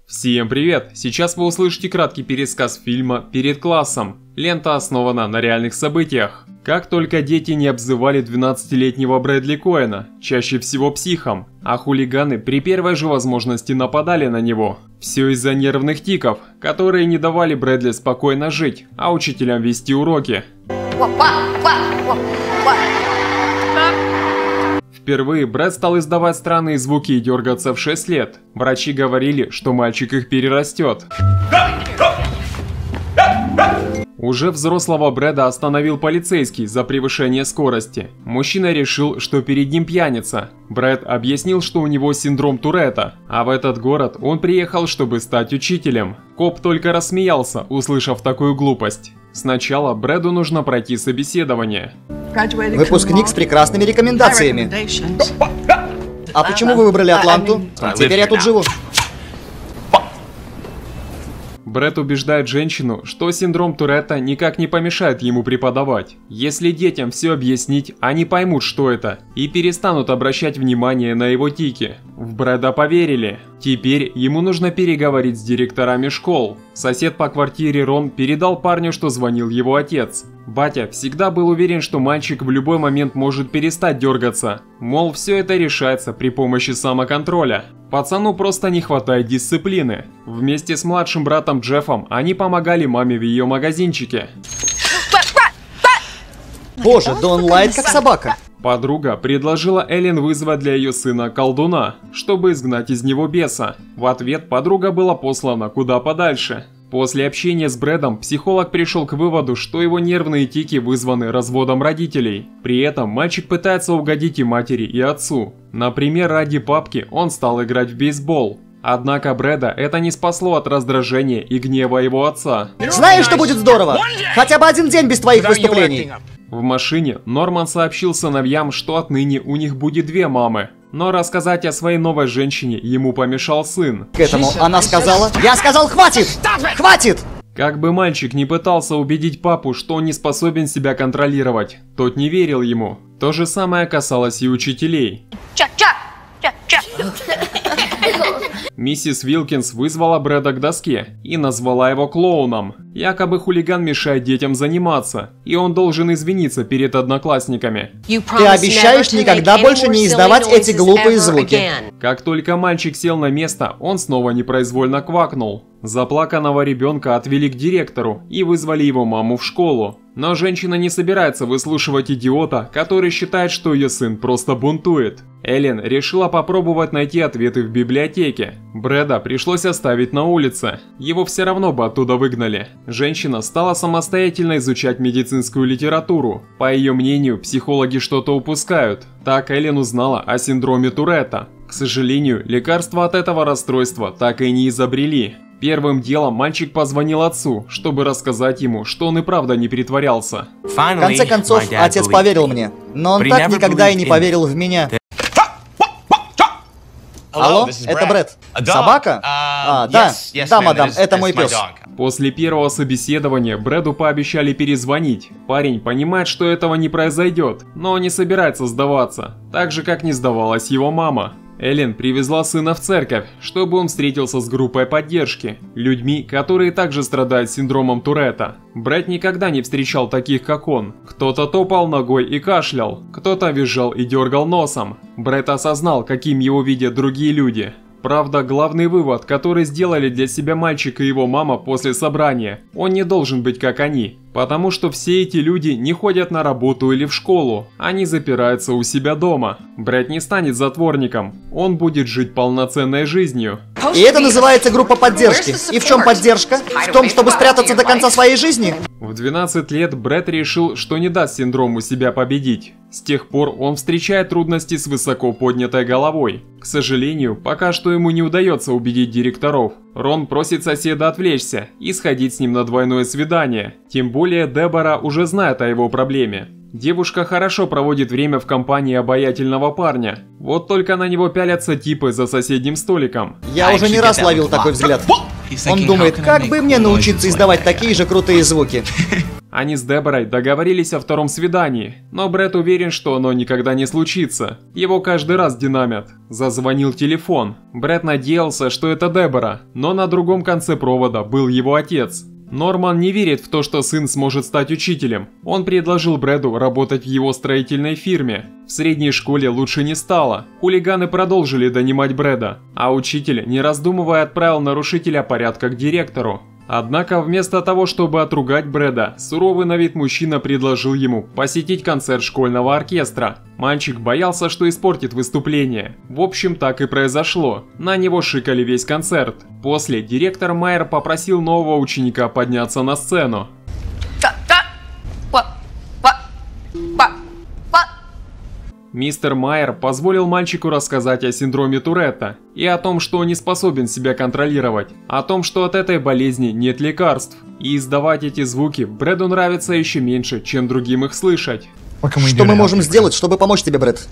Всем привет! Сейчас вы услышите краткий пересказ фильма «Перед классом». Лента основана на реальных событиях. Как только дети не обзывали 12-летнего Брэдли Коэна, чаще всего психом, а хулиганы при первой же возможности нападали на него. Все из-за нервных тиков, которые не давали Брэдли спокойно жить, а учителям вести уроки. Впервые Брэд стал издавать странные звуки и дергаться в 6 лет. Врачи говорили, что мальчик их перерастет. Уже взрослого Брэда остановил полицейский за превышение скорости. Мужчина решил, что перед ним пьяница. Брэд объяснил, что у него синдром Туретта, а в этот город он приехал, чтобы стать учителем. Коп только рассмеялся, услышав такую глупость. Сначала Брэду нужно пройти собеседование. Выпускник с прекрасными рекомендациями. А почему вы выбрали Атланту? Теперь я тут живу. Брэд убеждает женщину, что синдром Туретта никак не помешает ему преподавать. Если детям все объяснить, они поймут, что это, и перестанут обращать внимание на его тики. В Брэда поверили. Теперь ему нужно переговорить с директорами школ. Сосед по квартире Рон передал парню, что звонил его отец. Батя всегда был уверен, что мальчик в любой момент может перестать дергаться. Мол, все это решается при помощи самоконтроля. Пацану просто не хватает дисциплины. Вместе с младшим братом Джеффом они помогали маме в ее магазинчике. Боже, да он лает как собака. Подруга предложила Эллен вызвать для ее сына колдуна, чтобы изгнать из него беса. В ответ подруга была послана куда подальше. После общения с Брэдом психолог пришел к выводу, что его нервные тики вызваны разводом родителей. При этом мальчик пытается угодить и матери, и отцу. Например, ради папки он стал играть в бейсбол. Однако Брэда это не спасло от раздражения и гнева его отца. Знаешь, что будет здорово? Хотя бы один день без твоих выступлений. В машине Норман сообщил сыновьям, что отныне у них будет 2 мамы. Но рассказать о своей новой женщине ему помешал сын. К этому она сказала: «Я сказал, хватит! Хватит!» Как бы мальчик не пытался убедить папу, что он не способен себя контролировать, тот не верил ему. То же самое касалось и учителей. Миссис Вилкинс вызвала Брэда к доске и назвала его клоуном. Якобы хулиган мешает детям заниматься, и он должен извиниться перед одноклассниками. Ты обещаешь никогда больше не издавать эти глупые звуки. Как только мальчик сел на место, он снова непроизвольно квакнул. Заплаканного ребенка отвели к директору и вызвали его маму в школу. Но женщина не собирается выслушивать идиота, который считает, что ее сын просто бунтует. Эллен решила попробовать найти ответы в библиотеке. Брэда пришлось оставить на улице. Его все равно бы оттуда выгнали. Женщина стала самостоятельно изучать медицинскую литературу. По ее мнению, психологи что-то упускают. Так Эллен узнала о синдроме Туретта. К сожалению, лекарства от этого расстройства так и не изобрели. Первым делом мальчик позвонил отцу, чтобы рассказать ему, что он и правда не притворялся. В конце концов, отец поверил мне, но он так никогда и не поверил в меня. Алло, это Брэд. Собака? Да, мадам, это мой пес. После первого собеседования Брэду пообещали перезвонить. Парень понимает, что этого не произойдет, но не собирается сдаваться, так же как не сдавалась его мама. Эллен привезла сына в церковь, чтобы он встретился с группой поддержки, людьми, которые также страдают синдромом Туретта. Брэд никогда не встречал таких, как он. Кто-то топал ногой и кашлял, кто-то визжал и дергал носом. Брэд осознал, каким его видят другие люди. Правда, главный вывод, который сделали для себя мальчик и его мама после собрания, он не должен быть как они. Потому что все эти люди не ходят на работу или в школу, они запираются у себя дома. Брэд не станет затворником, он будет жить полноценной жизнью. И это называется группа поддержки. И в чем поддержка? В том, чтобы спрятаться до конца своей жизни? В 12 лет Брэд решил, что не даст синдрому себя победить. С тех пор он встречает трудности с высоко поднятой головой. К сожалению, пока что ему не удается убедить директоров. Рон просит соседа отвлечься и сходить с ним на двойное свидание. Тем более Дебора уже знает о его проблеме. Девушка хорошо проводит время в компании обаятельного парня. Вот только на него пялятся типы за соседним столиком. Я уже не раз ловил такой взгляд. Он думает, как бы мне научиться издавать такие же крутые звуки. Они с Деборой договорились о втором свидании, но Брэд уверен, что оно никогда не случится. Его каждый раз динамят. Зазвонил телефон. Брэд надеялся, что это Дебора, но на другом конце провода был его отец. Норман не верит в то, что сын сможет стать учителем. Он предложил Брэду работать в его строительной фирме. В средней школе лучше не стало. Хулиганы продолжили донимать Брэда, а учитель, не раздумывая, отправил нарушителя порядка к директору. Однако вместо того, чтобы отругать Брэда, суровый на вид мужчина предложил ему посетить концерт школьного оркестра. Мальчик боялся, что испортит выступление. В общем, так и произошло. На него шикали весь концерт. После директор Майер попросил нового ученика подняться на сцену. Мистер Майер позволил мальчику рассказать о синдроме Туретта и о том, что он не способен себя контролировать, о том, что от этой болезни нет лекарств. И издавать эти звуки Брэду нравится еще меньше, чем другим их слышать. Что мы можем сделать, чтобы помочь тебе, Брэд?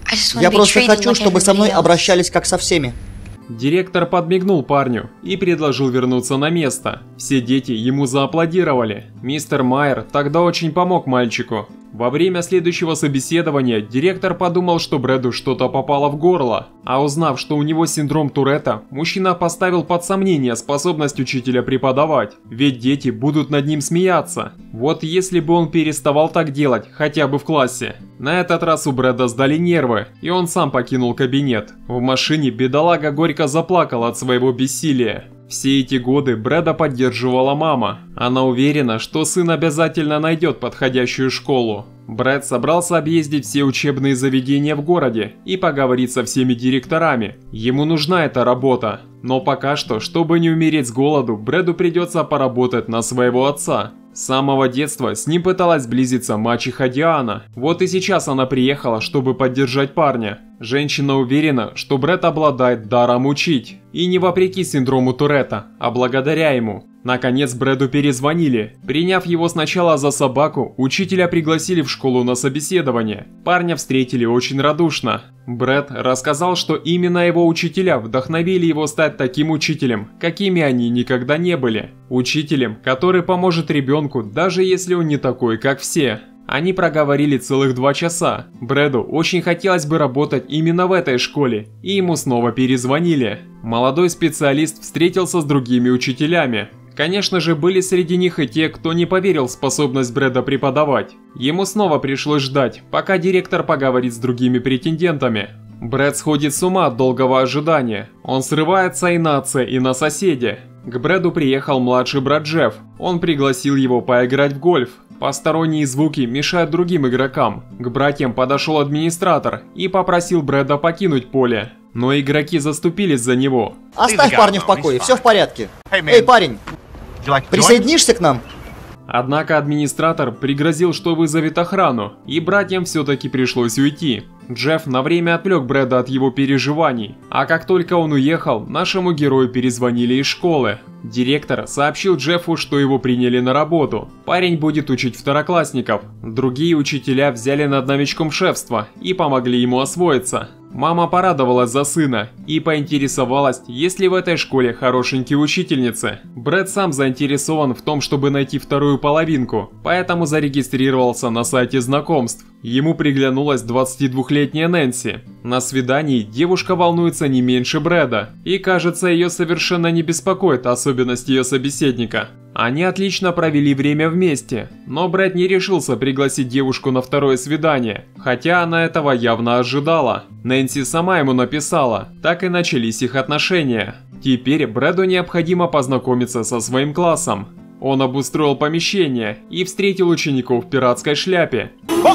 Я просто хочу, чтобы со мной обращались как со всеми. Директор подмигнул парню и предложил вернуться на место. Все дети ему зааплодировали. Мистер Майер тогда очень помог мальчику. Во время следующего собеседования директор подумал, что Брэду что-то попало в горло, а узнав, что у него синдром Туретта, мужчина поставил под сомнение способность учителя преподавать, ведь дети будут над ним смеяться. Вот если бы он переставал так делать, хотя бы в классе. На этот раз у Брэда сдали нервы, и он сам покинул кабинет. В машине бедолага горько заплакал от своего бессилия. Все эти годы Брэда поддерживала мама. Она уверена, что сын обязательно найдет подходящую школу. Брэд собрался объездить все учебные заведения в городе и поговорить со всеми директорами. Ему нужна эта работа. Но пока что, чтобы не умереть с голоду, Брэду придется поработать на своего отца. С самого детства с ним пыталась сблизиться мачеха Диана. Вот и сейчас она приехала, чтобы поддержать парня. Женщина уверена, что Брэд обладает даром учить. И не вопреки синдрому Туретта, а благодаря ему. Наконец Брэду перезвонили. Приняв его сначала за собаку, учителя пригласили в школу на собеседование. Парня встретили очень радушно. Брэд рассказал, что именно его учителя вдохновили его стать таким учителем, какими они никогда не были. Учителем, который поможет ребенку, даже если он не такой, как все. Они проговорили целых 2 часа. Брэду очень хотелось бы работать именно в этой школе, и ему снова перезвонили. Молодой специалист встретился с другими учителями. Конечно же, были среди них и те, кто не поверил в способность Брэда преподавать. Ему снова пришлось ждать, пока директор поговорит с другими претендентами. Брэд сходит с ума от долгого ожидания. Он срывается и на отце, и на соседе. К Брэду приехал младший брат Джефф. Он пригласил его поиграть в гольф. Посторонние звуки мешают другим игрокам. К братьям подошел администратор и попросил Брэда покинуть поле. Но игроки заступились за него. Оставь парня в покое, все в порядке. Эй, парень, присоединишься к нам? Однако администратор пригрозил, что вызовет охрану, и братьям все-таки пришлось уйти. Джефф на время отвлек Брэда от его переживаний, а как только он уехал, нашему герою перезвонили из школы. Директор сообщил Джеффу, что его приняли на работу. Парень будет учить второклассников. Другие учителя взяли над новичком шефство и помогли ему освоиться. Мама порадовалась за сына и поинтересовалась, есть ли в этой школе хорошенькие учительницы. Брэд сам заинтересован в том, чтобы найти вторую половинку, поэтому зарегистрировался на сайте знакомств. Ему приглянулась 22-летняя Нэнси. На свидании девушка волнуется не меньше Брэда, и кажется, ее совершенно не беспокоит особенность ее собеседника. Они отлично провели время вместе, но Брэд не решился пригласить девушку на второе свидание, хотя она этого явно ожидала. Нэнси сама ему написала, так и начались их отношения. Теперь Брэду необходимо познакомиться со своим классом. Он обустроил помещение и встретил учеников в пиратской шляпе.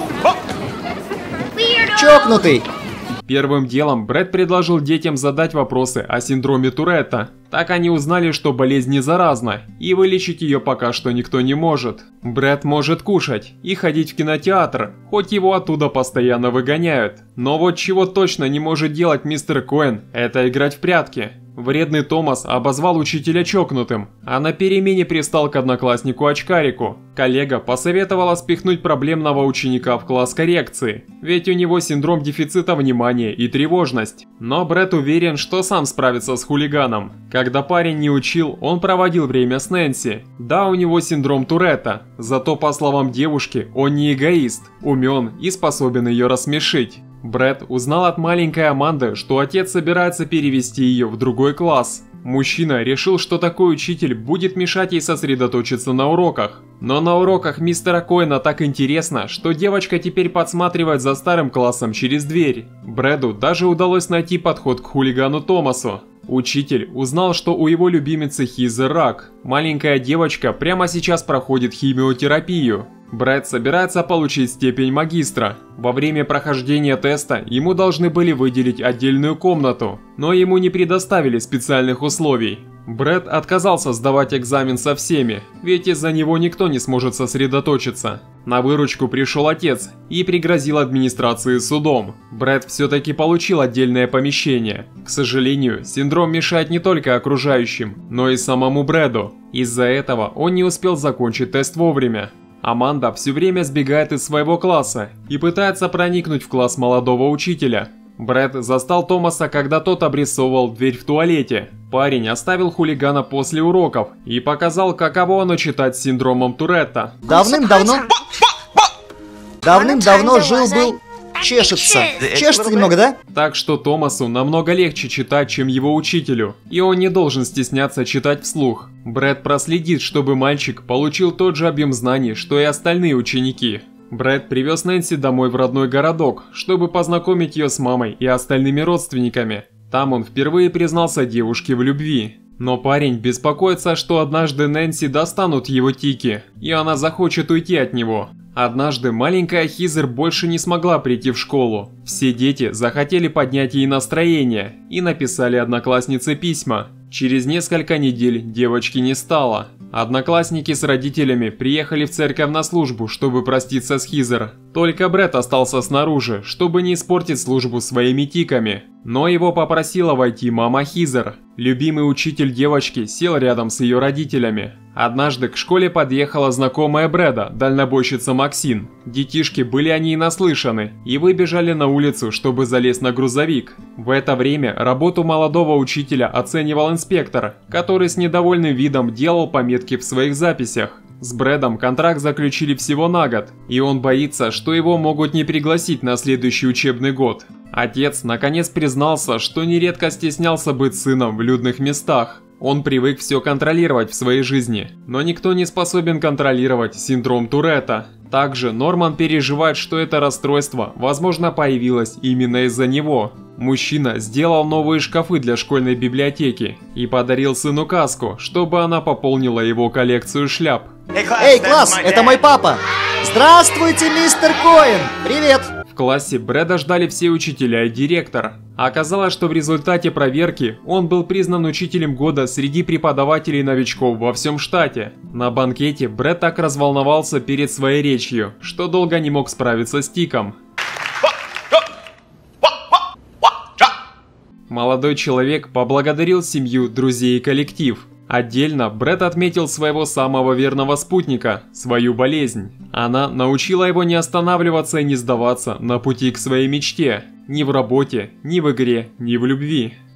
Чокнутый! Первым делом Брэд предложил детям задать вопросы о синдроме Туретта. Так они узнали, что болезнь не заразна, и вылечить ее пока что никто не может. Брэд может кушать и ходить в кинотеатр, хоть его оттуда постоянно выгоняют. Но вот чего точно не может делать мистер Коэн, это играть в прятки. Вредный Томас обозвал учителя чокнутым, а на перемене пристал к однокласснику-очкарику. Коллега посоветовала спихнуть проблемного ученика в класс коррекции, ведь у него синдром дефицита внимания и тревожность. Но Брэд уверен, что сам справится с хулиганом. Когда парень не учил, он проводил время с Нэнси. Да, у него синдром Туретта, зато, по словам девушки, он не эгоист, умен и способен ее рассмешить. Брэд узнал от маленькой Аманды, что отец собирается перевести ее в другой класс. Мужчина решил, что такой учитель будет мешать ей сосредоточиться на уроках. Но на уроках мистера Коэна так интересно, что девочка теперь подсматривает за старым классом через дверь. Брэду даже удалось найти подход к хулигану Томасу. Учитель узнал, что у его любимицы Хизер рак. Маленькая девочка прямо сейчас проходит химиотерапию. Брэд собирается получить степень магистра. Во время прохождения теста ему должны были выделить отдельную комнату, но ему не предоставили специальных условий. Брэд отказался сдавать экзамен со всеми, ведь из-за него никто не сможет сосредоточиться. На выручку пришел отец и пригрозил администрации судом. Брэд все-таки получил отдельное помещение. К сожалению, синдром мешает не только окружающим, но и самому Брэду. Из-за этого он не успел закончить тест вовремя. Аманда все время сбегает из своего класса и пытается проникнуть в класс молодого учителя. Брэд застал Томаса, когда тот обрисовывал дверь в туалете. Парень оставил хулигана после уроков и показал, каково оно читать с синдромом Туретта. Давным-давно жил-был... Чешется немного, да? Так что Томасу намного легче читать, чем его учителю, и он не должен стесняться читать вслух. Брэд проследит, чтобы мальчик получил тот же объем знаний, что и остальные ученики. Брэд привез Нэнси домой в родной городок, чтобы познакомить ее с мамой и остальными родственниками. Там он впервые признался девушке в любви. Но парень беспокоится, что однажды Нэнси достанут его тики, и она захочет уйти от него. Однажды маленькая Хизер больше не смогла прийти в школу. Все дети захотели поднять ей настроение и написали однокласснице письма. Через несколько недель девочки не стало. Одноклассники с родителями приехали в церковь на службу, чтобы проститься с Хизер. Только Брэд остался снаружи, чтобы не испортить службу своими тиками. Но его попросила войти мама Хизер. Любимый учитель девочки сел рядом с ее родителями. Однажды к школе подъехала знакомая Брэда, дальнобойщица Максин. Детишки были о ней наслышаны и выбежали на улицу, чтобы залезть на грузовик. В это время работу молодого учителя оценивал инспектор, который с недовольным видом делал пометки в своих записях. С Брэдом контракт заключили всего на год, и он боится, что его могут не пригласить на следующий учебный год. Отец наконец признался, что нередко стеснялся быть сыном в людных местах. Он привык все контролировать в своей жизни, но никто не способен контролировать синдром Туретта. Также Норман переживает, что это расстройство, возможно, появилось именно из-за него. Мужчина сделал новые шкафы для школьной библиотеки и подарил сыну каску, чтобы она пополнила его коллекцию шляп. Эй, класс, это мой папа! Здравствуйте, мистер Коэн! Привет! В классе Брэда ждали все учителя и директор. Оказалось, что в результате проверки он был признан учителем года среди преподавателей-новичков во всем штате. На банкете Брэд так разволновался перед своей речью, что долго не мог справиться с тиком. Молодой человек поблагодарил семью, друзей и коллектив. Отдельно Брэд отметил своего самого верного спутника, свою болезнь. Она научила его не останавливаться и не сдаваться на пути к своей мечте. Ни в работе, ни в игре, ни в любви.